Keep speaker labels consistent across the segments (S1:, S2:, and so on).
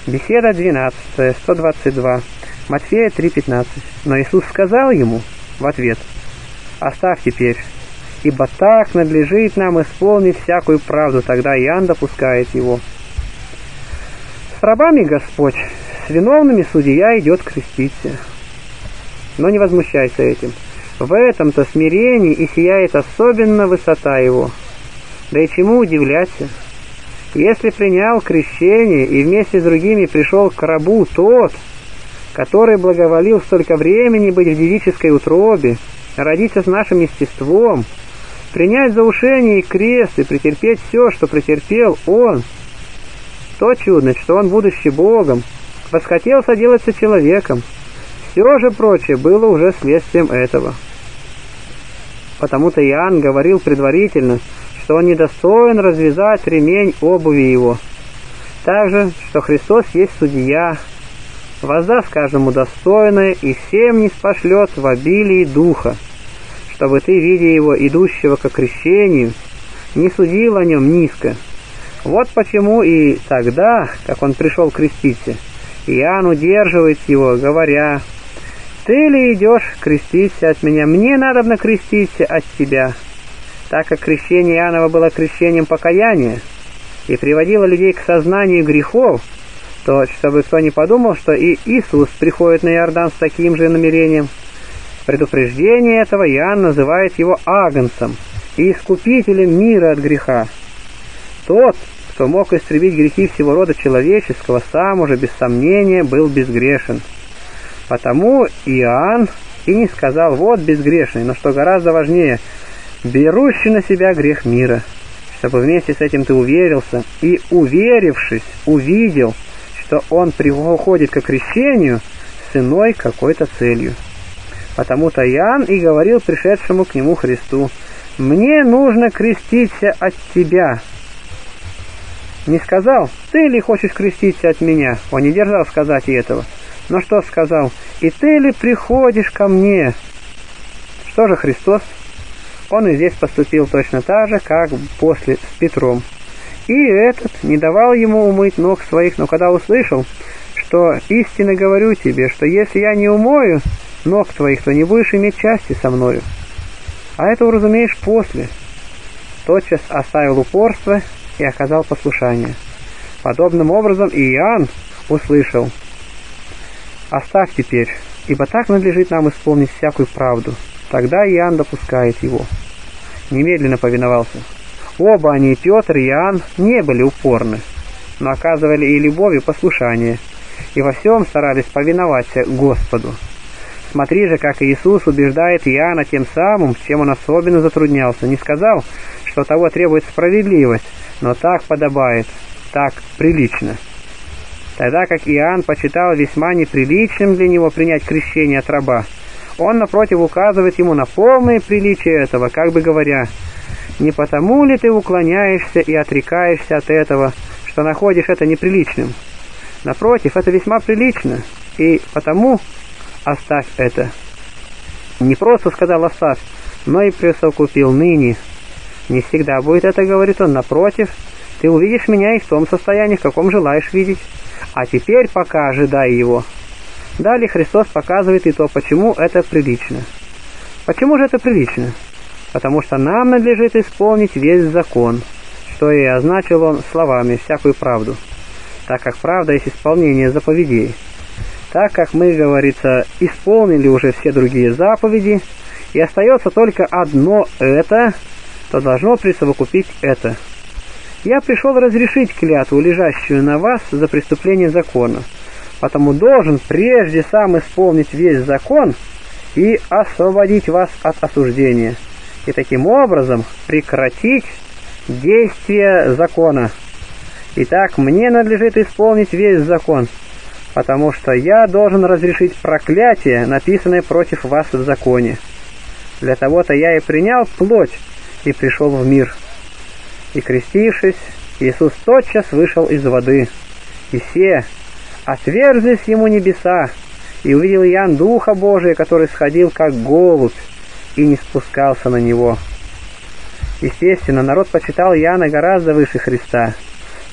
S1: Беседа 12, 122, Матфея 3:15. Но Иисус сказал ему в ответ: «Оставь теперь, ибо так надлежит нам исполнить всякую правду». Тогда Иоанн допускает его. С рабами Господь, с виновными судья идет креститься. Но не возмущайся этим. В этом-то смирении и сияет особенно высота его. Да и чему удивляться? Если принял крещение и вместе с другими пришел к рабу тот, который благоволил столько времени быть в девической утробе, родиться с нашим естеством, принять за заушение и крест и претерпеть все, что претерпел он, то чудно, что он, будучи Богом, восхотел соделаться человеком. Все же прочее было уже следствием этого. Потому-то Иоанн говорил предварительно, что он недостоин развязать ремень обуви его. Также, что Христос есть судья, воздаст каждому достойное и всем ниспошлет в обилии духа, чтобы ты, видя его, идущего ко крещению, не судил о нем низко. Вот почему и тогда, как он пришел креститься, Иоанн удерживает его, говоря: «Ты ли идешь креститься от меня? Мне надобно креститься от тебя». Так как крещение Иоаннова было крещением покаяния и приводило людей к сознанию грехов, то, чтобы кто не подумал, что и Иисус приходит на Иордан с таким же намерением, в предупреждение этого Иоанн называет его агнцем и искупителем мира от греха. Тот, кто мог истребить грехи всего рода человеческого, сам уже без сомнения был безгрешен. Потому Иоанн и не сказал: «Вот безгрешный», но, что гораздо важнее, берущий на себя грех мира, чтобы вместе с этим ты уверился и, уверившись, увидел, что он приходит к крещению с иной какой-то целью. Потому-то Иоанн и говорил пришедшему к нему Христу: «Мне нужно креститься от тебя». Не сказал: «Ты ли хочешь креститься от меня?» Он не дерзал сказать и этого. Но что сказал? «И ты ли приходишь ко мне?» Что же Христос? Он и здесь поступил точно так же, как после с Петром. И этот не давал ему умыть ног своих, но когда услышал, что истинно говорю тебе, что если я не умою ног твоих, то не будешь иметь части со мною. А это уразумеешь после. Тотчас оставил упорство и оказал послушание. Подобным образом и Иоанн услышал: «Оставь теперь, ибо так надлежит нам исполнить всякую правду». Тогда Иоанн допускает его. Немедленно повиновался. Оба они, Петр и Иоанн, не были упорны, но оказывали и любовь, и послушание, и во всем старались повиноваться Господу. Смотри же, как Иисус убеждает Иоанна тем самым, чем он особенно затруднялся. Не сказал, что того требует справедливость, но так подобает, так прилично. Тогда как Иоанн почитал весьма неприличным для него принять крещение от раба, он, напротив, указывает ему на полное приличие этого, как бы говоря: «Не потому ли ты уклоняешься и отрекаешься от этого, что находишь это неприличным? Напротив, это весьма прилично, и потому оставь это». Не просто сказал «оставь», но и присовокупил: «ныне». Не всегда будет это, говорит он, напротив, ты увидишь меня и в том состоянии, в каком желаешь видеть, а теперь пока ожидай его. Далее Христос показывает и то, почему это прилично. Почему же это прилично? Потому что нам надлежит исполнить весь закон, что и означил он словами «всякую правду», так как правда есть исполнение заповедей. Так как мы, говорится, исполнили уже все другие заповеди, и остается только одно это, то должно присовокупить это. Я пришел разрешить клятву, лежащую на вас за преступление закона, потому должен прежде сам исполнить весь закон и освободить вас от осуждения, и таким образом прекратить действие закона. Итак, мне надлежит исполнить весь закон, потому что я должен разрешить проклятие, написанное против вас в законе. Для того-то я и принял плоть и пришел в мир. И крестившись, Иисус тотчас вышел из воды, и все отверзлись ему небеса, и увидел Иоанн Духа Божия, который сходил как голубь, и не спускался на него. Естественно, народ почитал Иоанна гораздо выше Христа.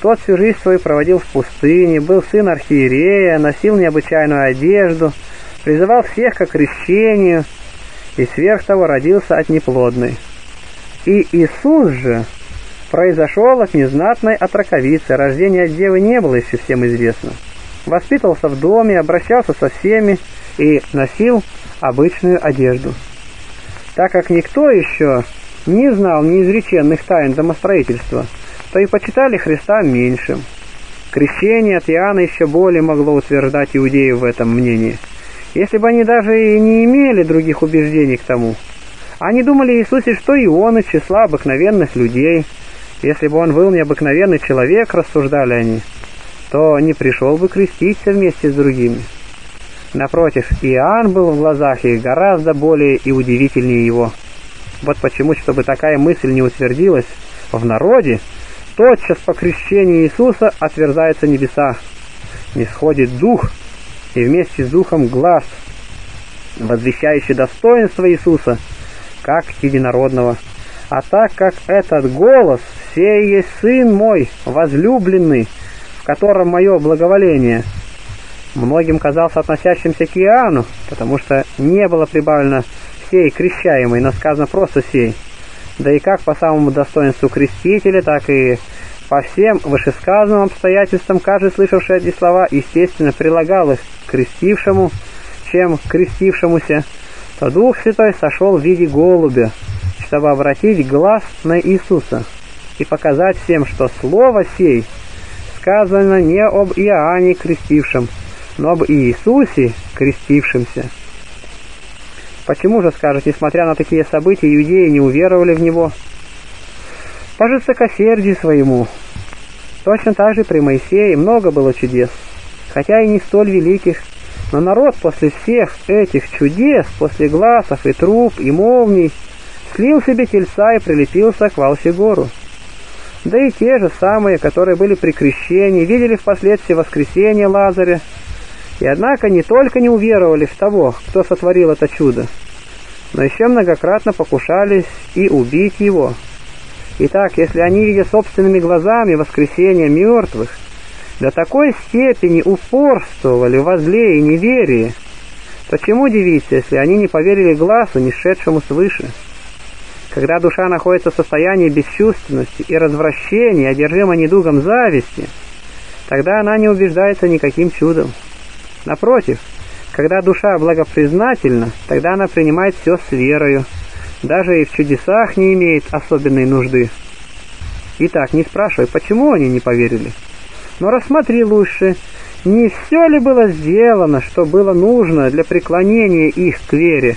S1: Тот всю жизнь свою проводил в пустыне, был сын архиерея, носил необычайную одежду, призывал всех к крещению и сверх того родился от неплодной. И Иисус же произошел от незнатной отроковицы, рождение от девы не было еще всем известно. Воспитывался в доме, обращался со всеми и носил обычную одежду. Так как никто еще не знал неизреченных тайн домостроительства, то и почитали Христа меньшим. Крещение от Иоанна еще более могло утверждать иудеев в этом мнении, если бы они даже и не имели других убеждений к тому. Они думали о Иисусе, что и он из числа обыкновенных людей. Если бы он был необыкновенный человек, рассуждали они, то не пришел бы креститься вместе с другими. Напротив, Иоанн был в глазах их гораздо более и удивительнее его. Вот почему, чтобы такая мысль не утвердилась в народе, тотчас по крещению Иисуса отверзаются небеса, нисходит Дух, и вместе с Духом глас, возвещающий достоинство Иисуса, как единородного. А так как этот голос «Сей есть Сын мой, возлюбленный, в котором мое благоволение», многим казался относящимся к Иоанну, потому что не было прибавлено «сей крещаемый», но сказано просто «сей». Да и как по самому достоинству крестителя, так и по всем вышесказанным обстоятельствам каждый, слышавший эти слова, естественно, прилагал их к крестившему, чем к крестившемуся, то Дух Святой сошел в виде голубя, чтобы обратить глаз на Иисуса и показать всем, что слово «сей» сказано не об Иоанне крестившем, но об Иисусе крестившемся. Почему же, скажет, несмотря на такие события, иудеи не уверовали в Него? По жестокосердию своему. Точно так же при Моисее много было чудес, хотя и не столь великих, но народ после всех этих чудес, после гласов и труб и молний, слил себе тельца и прилепился к Валфигору. Да и те же самые, которые были при крещении, видели впоследствии воскресения Лазаря, и однако не только не уверовали в того, кто сотворил это чудо, но еще многократно покушались и убить его. Итак, если они, видя собственными глазами воскресение мертвых, до такой степени упорствовали во зле и неверии, то чему удивиться, если они не поверили глазу, не шедшему свыше? Когда душа находится в состоянии бесчувственности и развращения, одержима недугом зависти, тогда она не убеждается никаким чудом. Напротив, когда душа благопризнательна, тогда она принимает все с верою, даже и в чудесах не имеет особенной нужды. Итак, не спрашивай, почему они не поверили, но рассмотри лучше, не все ли было сделано, что было нужно для преклонения их к вере.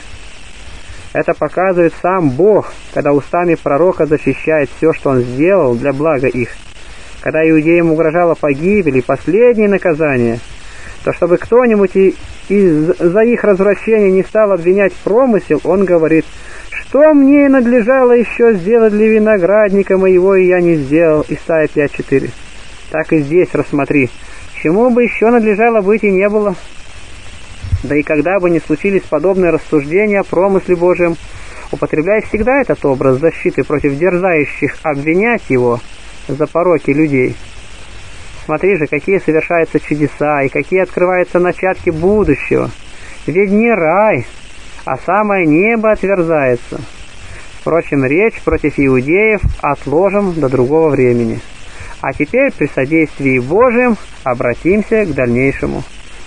S1: Это показывает сам Бог, когда устами пророка защищает все, что он сделал для блага их. Когда иудеям угрожала погибель и последнее наказание, то чтобы кто-нибудь из-за их развращения не стал обвинять промысел, он говорит: «Что мне надлежало еще сделать для виноградника моего, и я не сделал». Исайя 5:4. Так и здесь рассмотри, чему бы еще надлежало быть и не было. Да и когда бы ни случились подобные рассуждения о промысле Божьем, употребляй всегда этот образ защиты против дерзающих обвинять его за пороки людей. Смотри же, какие совершаются чудеса и какие открываются начатки будущего. Ведь не рай, а самое небо отверзается. Впрочем, речь против иудеев отложим до другого времени. А теперь при содействии Божьем обратимся к дальнейшему.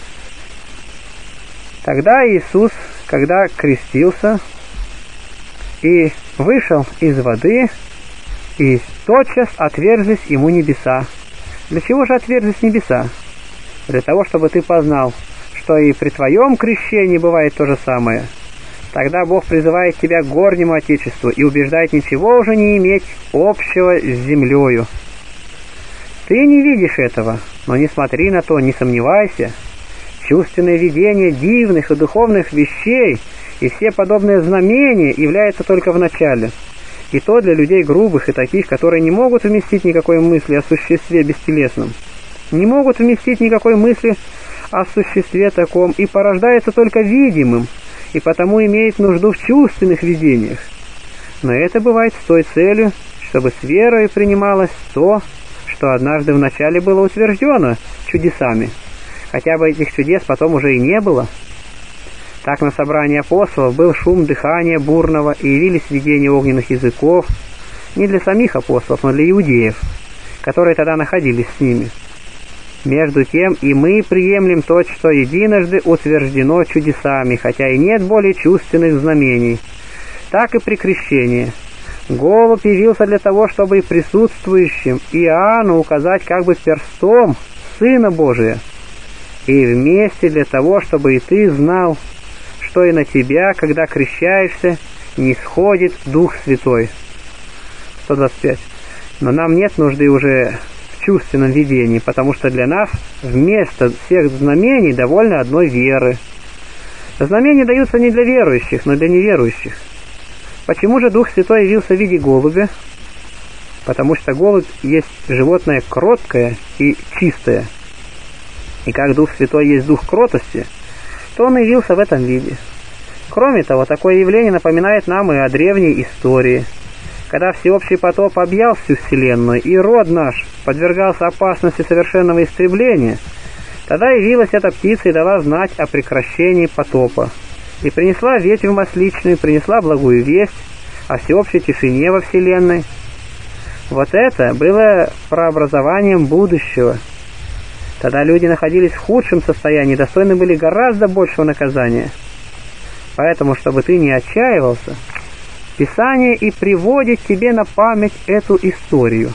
S1: Тогда Иисус, когда крестился и вышел из воды, и тотчас отверзлись ему небеса. Для чего же отверзлись небеса? Для того, чтобы ты познал, что и при твоем крещении бывает то же самое. Тогда Бог призывает тебя к горнему Отечеству и убеждает ничего уже не иметь общего с землею. Ты не видишь этого, но не смотри на то, не сомневайся. Чувственное видение дивных и духовных вещей и все подобные знамения являются только в начале. И то для людей грубых и таких, которые не могут вместить никакой мысли о существе бестелесном, не могут вместить никакой мысли о существе таком, и порождается только видимым, и потому имеет нужду в чувственных видениях. Но это бывает с той целью, чтобы с верой принималось то, что однажды вначале было утверждено чудесами, хотя бы этих чудес потом уже и не было. Так на собрании апостолов был шум дыхания бурного, и явились видения огненных языков, не для самих апостолов, но для иудеев, которые тогда находились с ними. Между тем и мы приемлем то, что единожды утверждено чудесами, хотя и нет более чувственных знамений. Так и при крещении. Голубь явился для того, чтобы и присутствующим Иоанну указать как бы перстом Сына Божия, и вместе для того, чтобы и ты знал, что и на тебя, когда крещаешься, не сходит Дух Святой. 125. Но нам нет нужды уже в чувственном видении, потому что для нас вместо всех знамений довольно одной веры. Знамения даются не для верующих, но для неверующих. Почему же Дух Святой явился в виде голубя? Потому что голубь есть животное кроткое и чистое. И как Дух Святой есть Дух кротости, то Он явился в этом виде. Кроме того, такое явление напоминает нам и о древней истории. Когда всеобщий потоп объял всю вселенную, и род наш подвергался опасности совершенного истребления, тогда явилась эта птица и дала знать о прекращении потопа. И принесла ветвь масличную, принесла благую весть о всеобщей тишине во вселенной. Вот это было прообразованием будущего. Тогда люди находились в худшем состоянии, достойны были гораздо большего наказания. Поэтому, чтобы ты не отчаивался, Писание и приводит тебе на память эту историю.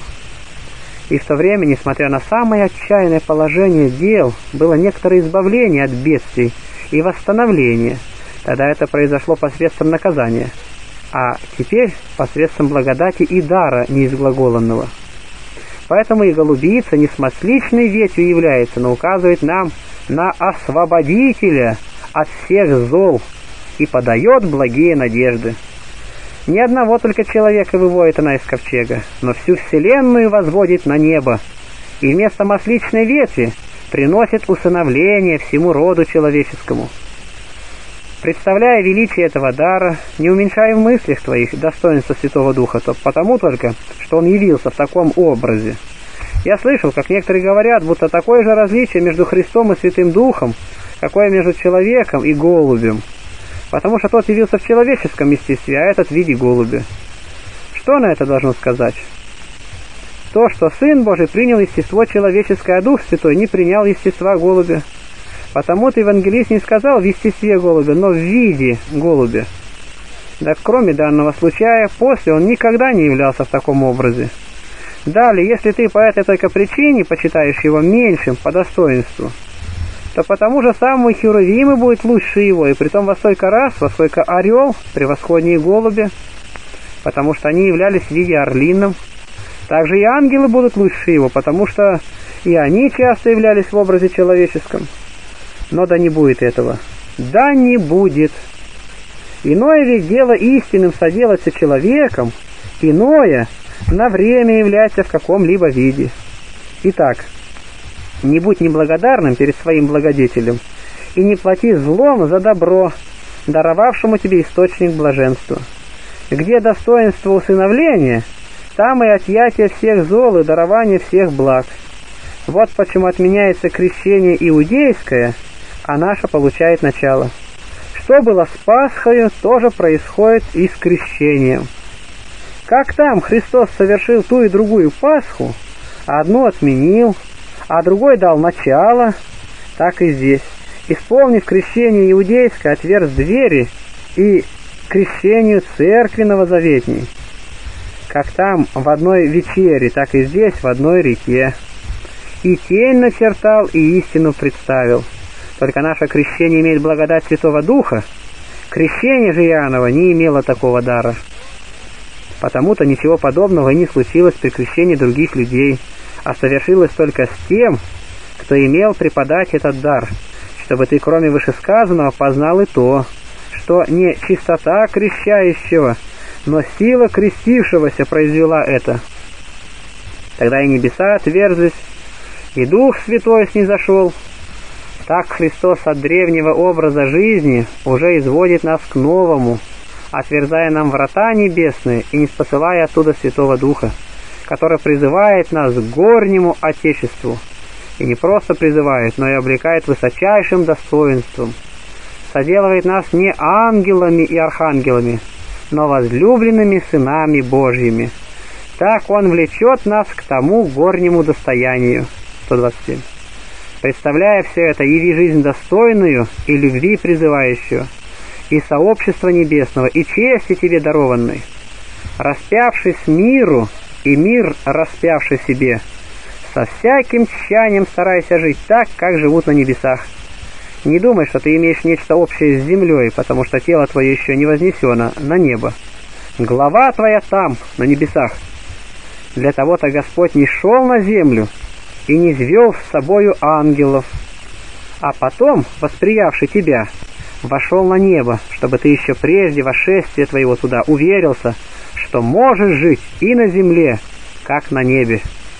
S1: И в то время, несмотря на самое отчаянное положение дел, было некоторое избавление от бедствий и восстановление. Тогда это произошло посредством наказания, а теперь посредством благодати и дара неизглаголанного. Поэтому и голубица не с масличной ветвью является, но указывает нам на освободителя от всех зол и подает благие надежды. Ни одного только человека выводит она из ковчега, но всю вселенную возводит на небо, и вместо масличной ветви приносит усыновление всему роду человеческому. Представляя величие этого дара, не уменьшай в мыслях твоих достоинства Святого Духа, то потому только, что он явился в таком образе. Я слышал, как некоторые говорят, будто такое же различие между Христом и Святым Духом, какое между человеком и голубем, потому что тот явился в человеческом естестве, а этот в виде голубя. Что на это должно сказать? То, что Сын Божий принял естество человеческое, а Дух Святой не принял естества голубя. Потому-то евангелист не сказал в естестве голубя, но в виде голубя. Да кроме данного случая, после он никогда не являлся в таком образе. Далее, если ты по этой только причине почитаешь его меньшим по достоинству, то потому же самому Херувимы будет лучше его, и притом во столько раз, во сколько орел превосходнее голубя, потому что они являлись в виде орлином. Также и ангелы будут лучше его, потому что и они часто являлись в образе человеческом. Но да не будет этого. Да не будет. Иное ведь дело истинным соделаться человеком, иное на время является в каком-либо виде. Итак, не будь неблагодарным перед своим благодетелем, и не плати злом за добро, даровавшему тебе источник блаженства. Где достоинство усыновления, там и отъятие всех зол и дарование всех благ. Вот почему отменяется крещение иудейское, а наше получает начало. Что было с Пасхою, тоже происходит и с крещением. Как там Христос совершил ту и другую Пасху, одну отменил, а другой дал начало, так и здесь. Исполнив крещение иудейское, отверз двери и крещению церкви новозаветней. Как там в одной вечере, так и здесь в одной реке. И тень начертал, и истину представил. Только наше крещение имеет благодать Святого Духа, крещение же Иоаннова не имело такого дара. Потому-то ничего подобного и не случилось при крещении других людей, а совершилось только с тем, кто имел преподать этот дар, чтобы ты, кроме вышесказанного, познал и то, что не чистота крещающего, но сила крестившегося произвела это. Тогда и небеса отверзлись, и Дух Святой снизошел. Так Христос от древнего образа жизни уже изводит нас к новому, отверзая нам врата небесные и не спосылая оттуда Святого Духа. который призывает нас к горнему Отечеству. И не просто призывает, но и облекает высочайшим достоинством. Соделывает нас не ангелами и архангелами, но возлюбленными сынами Божьими. Так Он влечет нас к тому горнему достоянию. 127. Представляя все это, яви жизнь достойную и любви призывающую, и сообщества небесного, и чести тебе дарованной. Распявшись миру, и мир распявший себе, со всяким тщанием старайся жить так, как живут на небесах. Не думай, что ты имеешь нечто общее с землей, потому что тело твое еще не вознесено на небо. Голова твоя там, на небесах. Для того-то Господь не шел на землю и не звел с собою ангелов, а потом, восприявший тебя, вошел на небо, чтобы ты еще прежде восшествия твоего туда уверился, что можешь жить и на земле, как на небе.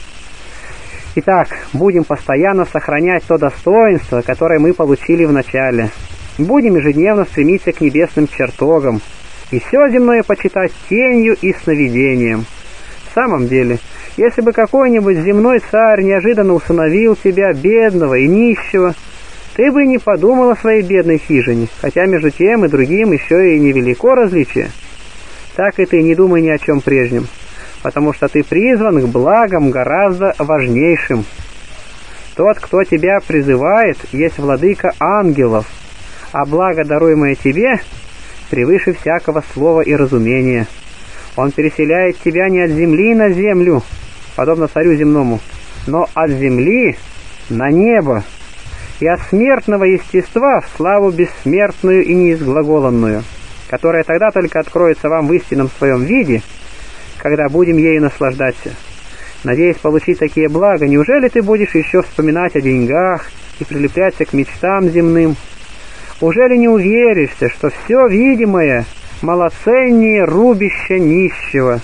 S1: Итак, будем постоянно сохранять то достоинство, которое мы получили в начале. Будем ежедневно стремиться к небесным чертогам, и все земное почитать тенью и сновидением. В самом деле, если бы какой-нибудь земной царь неожиданно усыновил тебя, бедного и нищего, ты бы не подумал о своей бедной хижине, хотя между тем и другим еще и невелико различие. Так и ты не думай ни о чем прежнем, потому что ты призван к благам гораздо важнейшим. Тот, кто тебя призывает, есть владыка ангелов, а благо, даруемое тебе, превыше всякого слова и разумения. Он переселяет тебя не от земли на землю, подобно царю земному, но от земли на небо, и от смертного естества в славу бессмертную и неизглаголанную, которая тогда только откроется вам в истинном своем виде, когда будем ею наслаждаться. Надеясь получить такие блага, неужели ты будешь еще вспоминать о деньгах и прилепляться к мечтам земным? Ужели не уверишься, что все видимое малоценнее рубища нищего?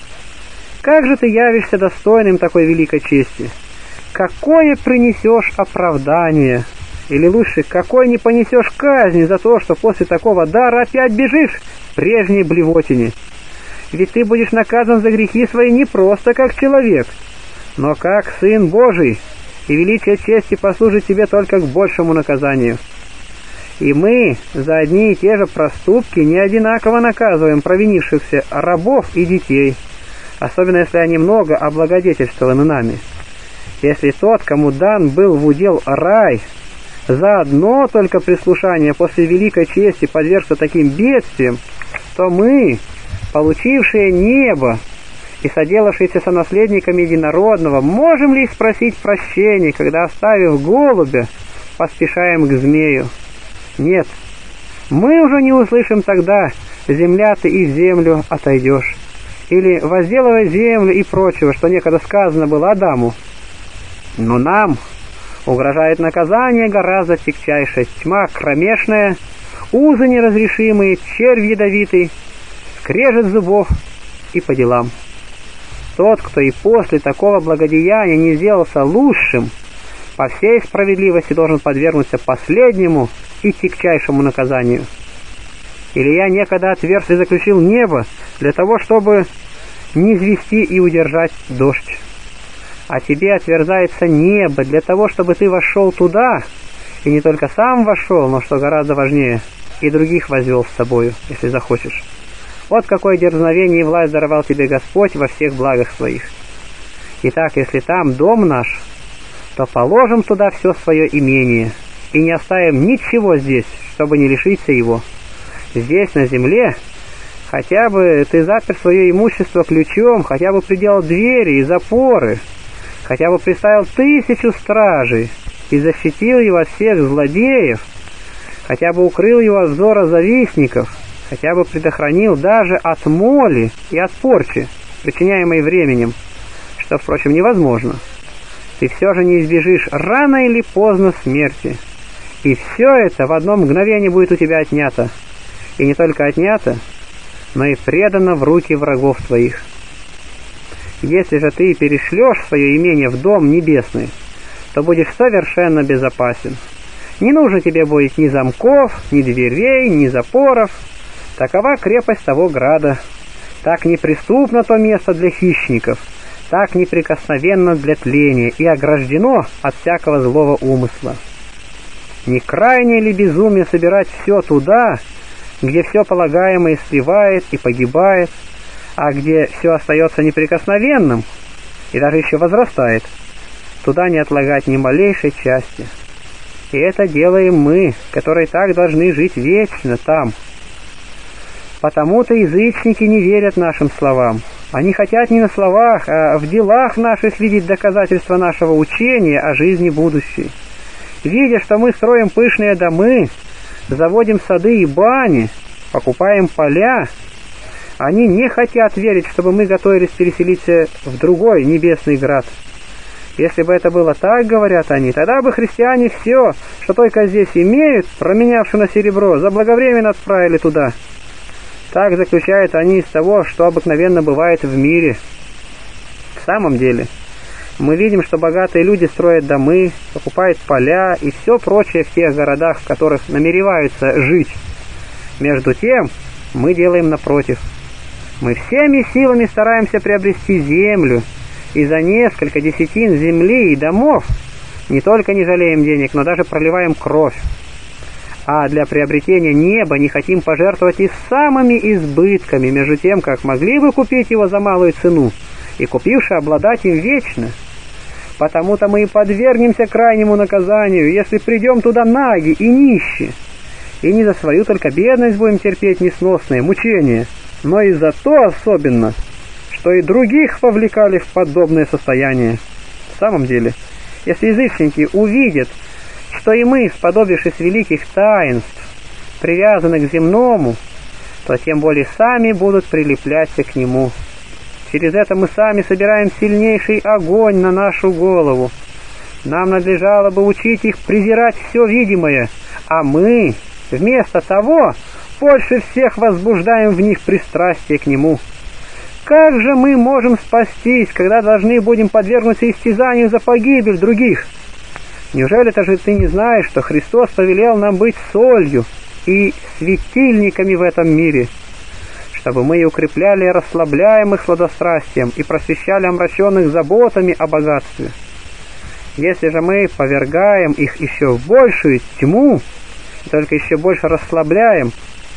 S1: Как же ты явишься достойным такой великой чести? Какое принесешь оправдание? Или лучше, какой не понесешь казни за то, что после такого дара опять бежишь в прежней блевотине? Ведь ты будешь наказан за грехи свои не просто как человек, но как Сын Божий, и величие чести послужит тебе только к большему наказанию. И мы за одни и те же проступки не одинаково наказываем провинившихся рабов и детей, особенно если они много облагодетельствованы нами. Если тот, кому дан был в удел рай, за одно только прислушание после великой чести подвергся таким бедствиям, то мы, получившие небо и соделавшиеся сонаследниками единородного, можем ли спросить прощения, когда, оставив голубя, поспешаем к змею? Нет, мы уже не услышим тогда «земля ты и в землю отойдешь» или «возделывай землю» и прочего, что некогда сказано было Адаму. Но нам угрожает наказание гораздо тягчайшее, тьма кромешная, узы неразрешимые, червь ядовитый, скрежет зубов и по делам. Тот, кто и после такого благодеяния не сделался лучшим, по всей справедливости должен подвергнуться последнему и тягчайшему наказанию. Илья некогда отверз и заключил небо для того, чтобы низвести и удержать дождь. А тебе отверзается небо для того, чтобы ты вошел туда, и не только сам вошел, но, что гораздо важнее, и других возвел с собою, если захочешь. Вот какое дерзновение и власть даровал тебе Господь во всех благах своих. Итак, если там дом наш, то положим туда все свое имение, и не оставим ничего здесь, чтобы не лишиться его. Здесь, на земле, хотя бы ты запер свое имущество ключом, хотя бы приделал двери и запоры, хотя бы приставил 1000 стражей и защитил его от всех злодеев, хотя бы укрыл его от взора завистников, хотя бы предохранил даже от моли и от порчи, причиняемой временем, что, впрочем, невозможно, ты все же не избежишь рано или поздно смерти. И все это в одно мгновение будет у тебя отнято. И не только отнято, но и предано в руки врагов твоих. Если же ты перешлешь свое имение в дом небесный, то будешь совершенно безопасен. Не нужно тебе будет ни замков, ни дверей, ни запоров. Такова крепость того града. Так неприступно то место для хищников, так неприкосновенно для тления и ограждено от всякого злого умысла. Не крайнее ли безумие собирать все туда, где все полагаемое сливает и погибает, а где все остается неприкосновенным и даже еще возрастает, туда не отлагать ни малейшей части. И это делаем мы, которые так должны жить вечно там. Потому-то язычники не верят нашим словам. Они хотят не на словах, а в делах наших видеть доказательства нашего учения о жизни будущей. Видя, что мы строим пышные домы, заводим сады и бани, покупаем поля, они не хотят верить, чтобы мы готовились переселиться в другой небесный град. Если бы это было так, говорят они, тогда бы христиане все, что только здесь имеют, променявши на серебро, заблаговременно отправили туда. Так заключают они из того, что обыкновенно бывает в мире. В самом деле, мы видим, что богатые люди строят домы, покупают поля и все прочее в тех городах, в которых намереваются жить. Между тем, мы делаем напротив. Мы всеми силами стараемся приобрести землю, и за несколько десятин земли и домов не только не жалеем денег, но даже проливаем кровь. А для приобретения неба не хотим пожертвовать и самыми избытками, между тем, как могли бы купить его за малую цену, и купивши обладать им вечно. Потому-то мы и подвергнемся крайнему наказанию, если придем туда наги и нищие, и не за свою только бедность будем терпеть несносные мучения, но и за то особенно, что и других повлекали в подобное состояние. В самом деле, если язычники увидят, что и мы, сподобившись великих таинств, привязаны к земному, то тем более сами будут прилепляться к нему. Через это мы сами собираем сильнейший огонь на нашу голову. Нам надлежало бы учить их презирать все видимое, а мы, вместо того, больше всех возбуждаем в них пристрастие к нему. Как же мы можем спастись, когда должны будем подвергнуться истязанию за погибель других? Неужели-то же ты не знаешь, что Христос повелел нам быть солью и светильниками в этом мире, чтобы мы и укрепляли расслабляемых сладострастием и просвещали омраченных заботами о богатстве? Если же мы повергаем их еще в большую тьму, и только еще больше расслабляем,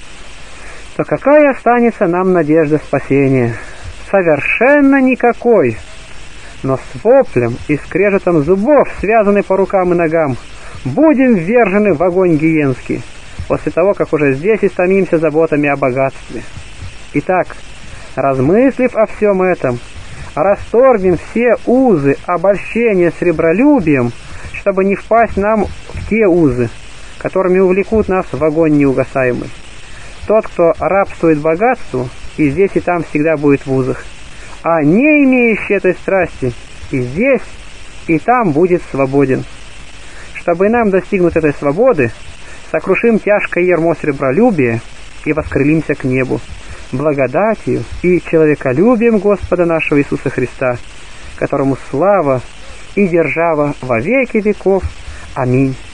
S1: то какая останется нам надежда спасения? Совершенно никакой. Но с воплем и скрежетом зубов, связанный по рукам и ногам, будем ввержены в огонь гиенский, после того, как уже здесь истомимся заботами о богатстве. Итак, размыслив о всем этом, расторгнем все узы обольщения сребролюбием, чтобы не впасть нам в те узы, которыми увлекут нас в огонь неугасаемый. Тот, кто рабствует богатству, и здесь, и там всегда будет в узах, а не имеющий этой страсти, и здесь, и там будет свободен. Чтобы нам достигнуть этой свободы, сокрушим тяжкое ярмо сребролюбия и воскрылимся к небу, благодатью и человеколюбием Господа нашего Иисуса Христа, которому слава и держава во веки веков. Аминь.